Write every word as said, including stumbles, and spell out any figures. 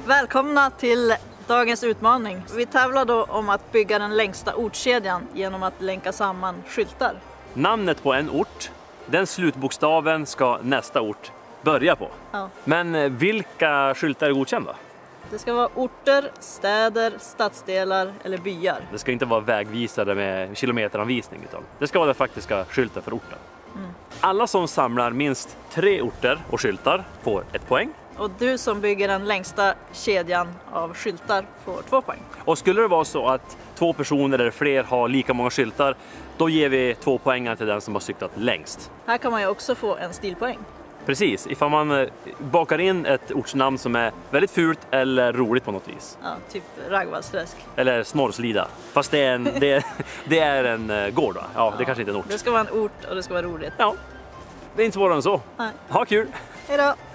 Välkomna till dagens utmaning. Vi tävlar då om att bygga den längsta ortkedjan genom att länka samman skyltar. Namnet på en ort, den slutbokstaven ska nästa ort börja på. Ja. Men vilka skyltar är godkända? Det ska vara orter, städer, stadsdelar eller byar. Det ska inte vara vägvisare med kilometeranvisning, utan det ska vara den faktiska skylten för orten. Mm. Alla som samlar minst tre orter och skyltar får ett poäng. Och du som bygger den längsta kedjan av skyltar får två poäng. Och skulle det vara så att två personer eller fler har lika många skyltar, då ger vi två poäng till den som har cyklat längst. Här kan man ju också få en stilpoäng. Precis, ifall man bakar in ett ortsnamn som är väldigt fult eller roligt på något vis. Ja, typ Raggvallsträsk. Eller Snorrslida. Fast det är en, det, det är en gård, va? Ja, det ja, kanske inte är en ort. Det ska vara en ort och det ska vara roligt. Ja, det är inte svårare än så. Nej. Ha kul! Hej då!